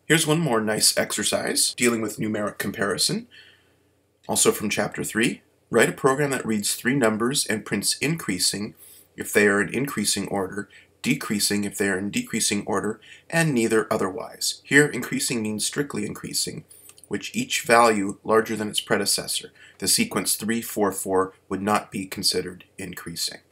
Here's one more nice exercise dealing with numeric comparison, also from Chapter 3. Write a program that reads three numbers and prints increasing if they are in increasing order, decreasing if they are in decreasing order, and neither otherwise. Here, increasing means strictly increasing, which each value larger than its predecessor. The sequence 3, 4, 4 would not be considered increasing.